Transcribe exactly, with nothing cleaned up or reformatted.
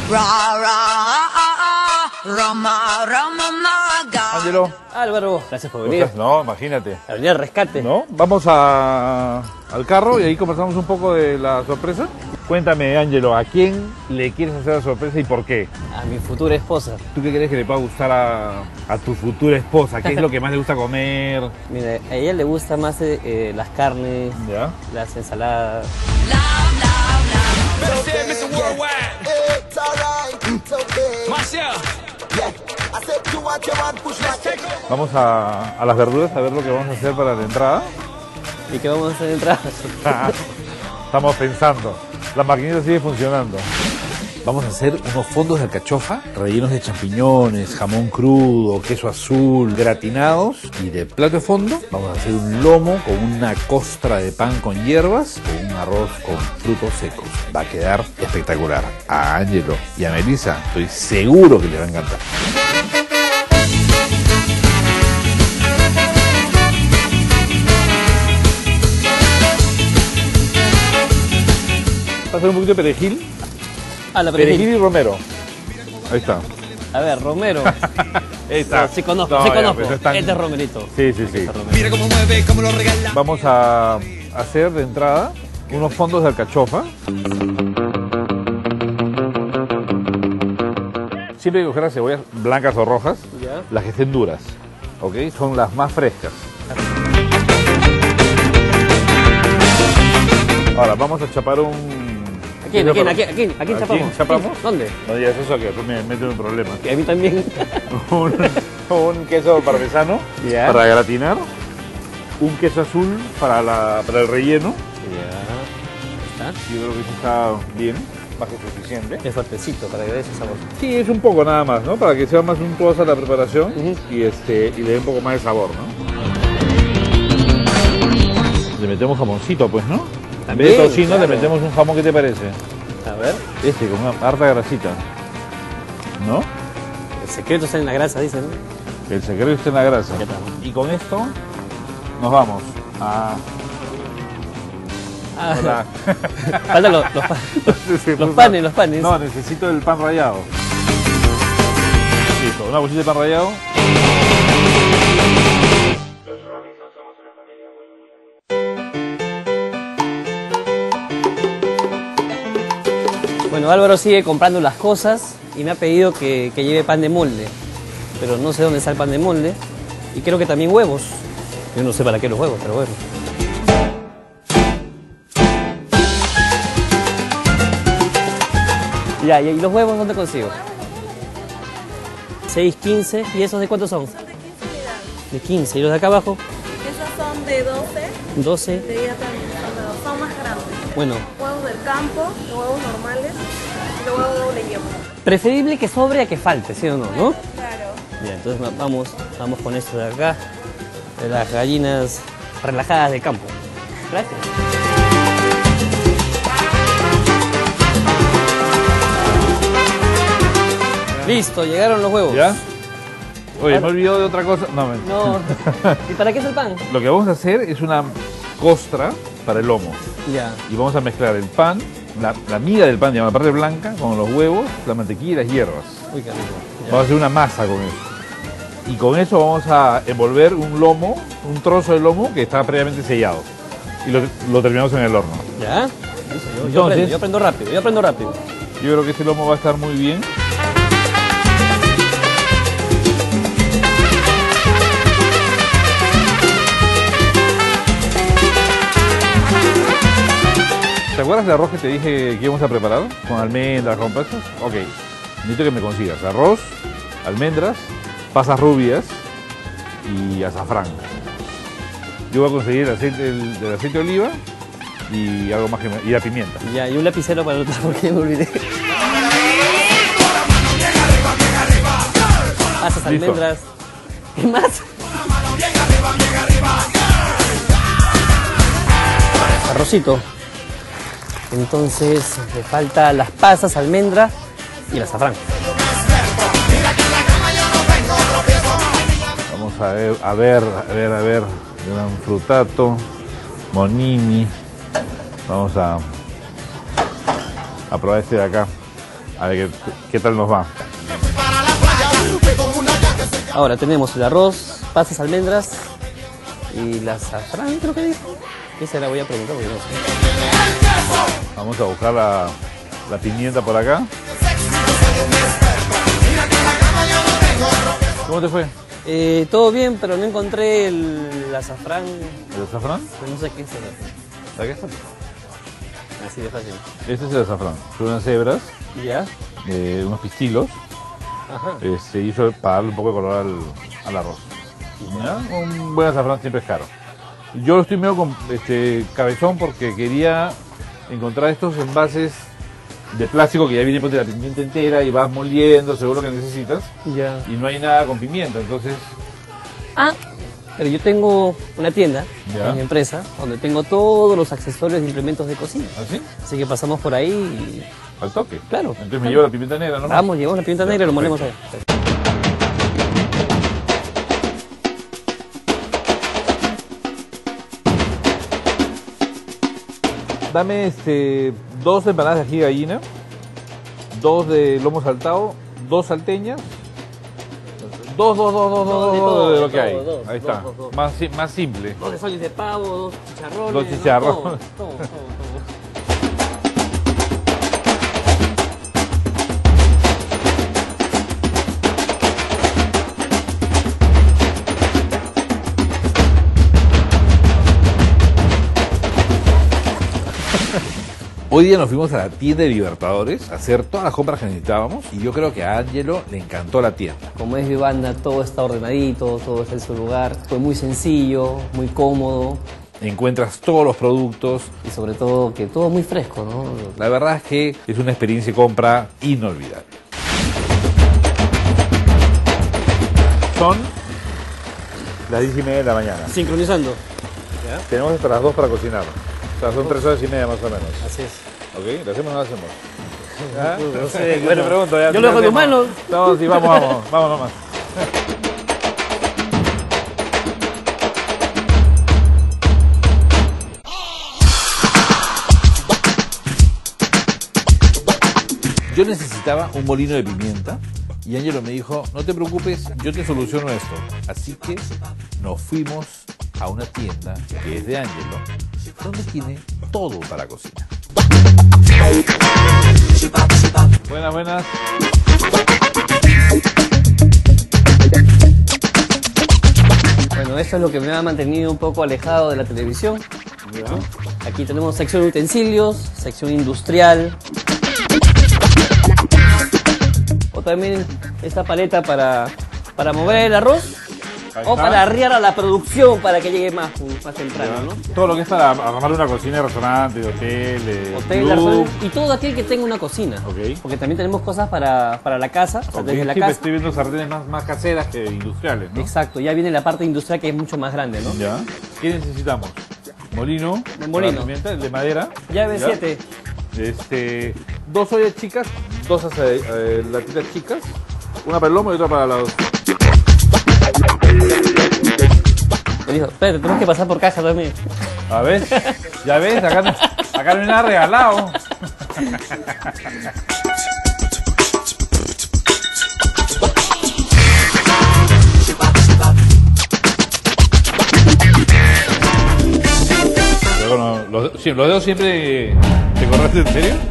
Ángelo. Álvaro, gracias por venir. No, imagínate. A venir al rescate. ¿No? Vamos a, al carro y ahí conversamos un poco de la sorpresa. Cuéntame, Ángelo, ¿a quién le quieres hacer la sorpresa y por qué? A mi futura esposa. ¿Tú qué crees que le pueda gustar a, a tu futura esposa? ¿Qué es lo que más le gusta comer? Mira, a ella le gusta más eh, las carnes, ¿Ya? las ensaladas. Vamos a, a las verduras a ver lo que vamos a hacer para la entrada. ¿Y qué vamos a hacer de entrada? Estamos pensando. La maquinita sigue funcionando. Vamos a hacer unos fondos de alcachofa rellenos de champiñones, jamón crudo, queso azul, gratinados. Y de plato de fondo vamos a hacer un lomo con una costra de pan con hierbas o un arroz con frutos secos. Va a quedar espectacular. A Ángelo y a Melissa estoy seguro que les va a encantar. Va a hacer un poquito de perejil. Ah, la perejil. Perejil y romero. Ahí está. A ver, romero. Ahí está. No, sí conozco, No, sí ya, conozco. pues están- Este es romerito. Sí, sí, sí. Este es romero. Mira cómo mueve, cómo lo regala. Vamos a hacer de entrada unos fondos de alcachofa. Siempre hay que coger las cebollas blancas o rojas, Ya. las que estén duras, ¿ok? Son las más frescas. Ahora vamos a chapar un... ¿A quién? ¿A quién? ¿A quién? ¿A quién? ¿A quién ¿A chapamos? quién chapamos? ¿Dónde? No digas eso que después me meto en un problema. Y a mí también. un, un queso parmesano Ya. para gratinar, un queso azul para, la, para el relleno. Ya. Ahí Yo creo que eso está bien, más que suficiente. está. Es fuertecito para que dé ese sabor. Sí, es un poco nada más, ¿no? Para que sea más suntuosa la preparación Ujú. y, este, y le dé un poco más de sabor, ¿no? Le metemos jamoncito, pues, ¿no? En vez de También, tocino claro. le metemos un jamón, ¿qué te parece? A ver. Este, con una harta grasita, ¿no? El secreto está en la grasa, dicen. El secreto está en la grasa. ¿Qué tal? Y con esto nos vamos a... Ah, Hola. faltan los, los, pa- Sí, los pues, panes, los panes. No, necesito el pan rallado. Listo, una bolsita de pan rallado. Bueno, Álvaro sigue comprando las cosas y me ha pedido que, que lleve pan de molde. Pero no sé dónde está el pan de molde. Y creo que también huevos. Yo no sé para qué los huevos, pero bueno. Ya, ¿y los huevos dónde consigo? seis, quince. ¿Y esos de cuántos son? Son de quince unidades. De quince. ¿Y los de acá abajo? Esas son de doce, doce. de ella también, son, son más grandes. Bueno, Huevos del campo, de huevos normales y de huevos doble yema. preferible que sobre a que falte, ¿sí o no? ¿No? Claro. Bien, entonces va- vamos, vamos con esto de acá, de las gallinas relajadas de campo. Gracias. Listo, llegaron los huevos. ¿Ya? Oye, me he olvidado de otra cosa. No, me... No. ¿Y para qué es el pan? Lo que vamos a hacer es una costra para el lomo. Ya. Y vamos a mezclar el pan, la, la miga del pan, digamos, la parte blanca, con los huevos, la mantequilla y las hierbas. Uy, qué rico. Ya. Vamos a hacer una masa con eso. Y con eso vamos a envolver un lomo, un trozo de lomo que está previamente sellado. Y lo, lo terminamos en el horno. ¿Ya? Listo, yo, yo, Entonces- aprendo, yo aprendo rápido, yo aprendo rápido. Yo creo que este lomo va a estar muy bien. ¿Te acuerdas del arroz que te dije que íbamos a preparar? Con almendras, con pasas. Ok, necesito que me consigas arroz, almendras, pasas rubias y azafrán. Yo voy a conseguir el aceite, el, el aceite de oliva y algo más que me, y la pimienta. Ya, y un lapicero para anotar porque ya me olvidé. Pasas, Listo. almendras. ¿Qué más? Arrocito. Entonces, le falta las pasas, almendras y el azafrán. Vamos a ver, a ver, a ver, a ver. Gran frutato, monini. Vamos a, a probar este de acá. A ver qué, qué tal nos va. Ahora tenemos el arroz, pasas, almendras y la azafrán, creo que dijo. Esa la voy a preguntar porque no sé. Vamos a buscar la, la pimienta por acá. ¿Cómo te fue? Eh, todo bien, pero no encontré el azafrán. ¿El azafrán? No sé qué es el azafrán. ¿Sabes qué? Así de fácil. Este es el azafrán. Son unas hebras, ¿Ya? eh, unos pistilos. Ajá. Eh, se hizo para darle un poco de color al, al arroz. ¿Ya? Un buen azafrán siempre es caro. Yo estoy medio con, este, cabezón porque quería encontrar estos envases de plástico que ya viene de la pimienta entera y vas moliendo según lo que necesitas. Ya. Y no hay nada con pimienta, entonces... Ah, pero yo tengo una tienda Ya. en mi empresa donde tengo todos los accesorios e implementos de cocina. ¿Así? Así que pasamos por ahí y... Al toque. Claro. Entonces me claro. llevo la pimienta negra, ¿no? Vamos, llevamos la pimienta Ya, negra y lo molemos ahí. perfecto. Dame este, dos empanadas de ají de gallina, dos de lomo saltado, dos salteñas, dos, dos, dos, dos, dos, de dos, todo, de de lo que todo, hay. dos, Ahí dos, está, dos, dos. Más, si- más simple. Dos de soles de pavo, dos chicharrones. Dos ¿no? chicharrones. Todo, todo, todo, todo. Hoy día nos fuimos a la tienda de Libertadores a hacer todas las compras que necesitábamos y yo creo que a Angelo le encantó la tienda. Como es Vivanda, todo está ordenadito, todo está en su lugar. Fue muy sencillo, muy cómodo Encuentras todos los productos. y sobre todo que todo muy fresco, ¿no? La verdad es que es una experiencia de compra inolvidable. Son las diez y media de la mañana. Sincronizando. Tenemos hasta las dos para cocinar. O sea, son tres horas y media más o menos. Así es. ¿Ok? ¿Lo hacemos o no lo hacemos? ¿Ah? No sé, Yo bueno. te pregunto, ya, Yo lo dejo en tus hacemos. manos. No, sí, vamos, vamos, vamos nomás. Yo necesitaba un molino de pimienta y Ángelo me dijo, no te preocupes, yo te soluciono esto. Así que nos fuimos a una tienda que es de Ángelo, donde tiene todo para cocina. Buenas, buenas. Bueno, eso es lo que me ha mantenido un poco alejado de la televisión. Aquí tenemos sección utensilios, sección industrial. O también esta paleta para, para mover el arroz. Ahí O está. para arriar a la producción para que llegue más, más temprano, ¿no? Todo lo que es para armar una cocina de restaurante, de hotel, de Hotel, club. restaurante, y todo aquel que tenga una cocina. Ok. Porque también tenemos cosas para, para la casa, o sea, Ok, desde la sí, casa. estoy viendo sartenes más, más caseras que industriales, ¿no? Exacto, ya viene la parte industrial que es mucho más grande, ¿no? Ya. ¿Qué necesitamos? Molino. El molino. para pimienta, el de madera. Llave ¿Ya? siete. Este, dos ollas chicas, dos ase- eh, latitas chicas, una para el lomo y otra para la... Me dijo, espérate, tenemos que pasar por caja también. A ver, ya ves, acá no, acá no hay nada regalado. Pero bueno, los, sí, los dedos siempre te cortaste, ¿en serio?